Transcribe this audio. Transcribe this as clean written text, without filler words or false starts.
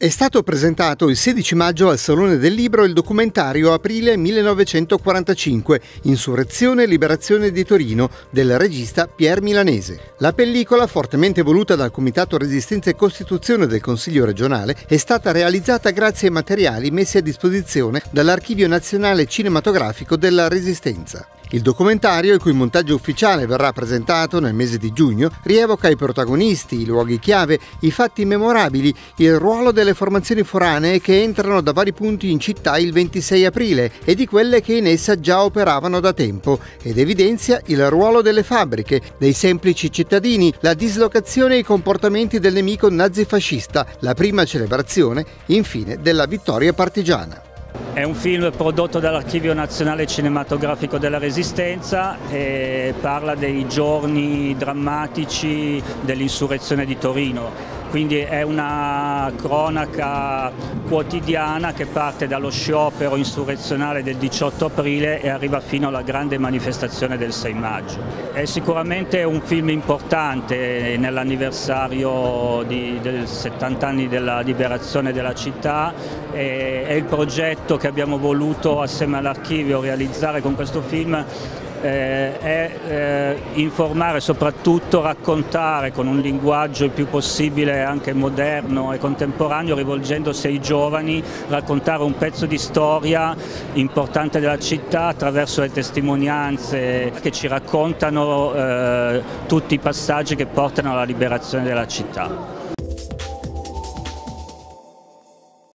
È stato presentato il 16 maggio al Salone del Libro il documentario Aprile 1945, Insurrezione e Liberazione di Torino, del regista Pier Milanese. La pellicola, fortemente voluta dal Comitato Resistenza e Costituzione del Consiglio regionale, è stata realizzata grazie ai materiali messi a disposizione dall'Archivio Nazionale Cinematografico della Resistenza. Il documentario, il cui montaggio ufficiale verrà presentato nel mese di giugno, rievoca i protagonisti, i luoghi chiave, i fatti memorabili, il ruolo delle formazioni foranee che entrano da vari punti in città il 26 aprile e di quelle che in essa già operavano da tempo, ed evidenzia il ruolo delle fabbriche, dei semplici cittadini, la dislocazione e i comportamenti del nemico nazifascista, la prima celebrazione, infine, della vittoria partigiana. È un film prodotto dall'Archivio Nazionale Cinematografico della Resistenza e parla dei giorni drammatici dell'insurrezione di Torino. Quindi è una cronaca quotidiana che parte dallo sciopero insurrezionale del 18 aprile e arriva fino alla grande manifestazione del 6 maggio. È sicuramente un film importante nell'anniversario dei 70 anni della liberazione della città. È il progetto che abbiamo voluto assieme all'Archivio realizzare con questo film. Informare, soprattutto raccontare con un linguaggio il più possibile anche moderno e contemporaneo, rivolgendosi ai giovani, raccontare un pezzo di storia importante della città attraverso le testimonianze che ci raccontano tutti i passaggi che portano alla liberazione della città.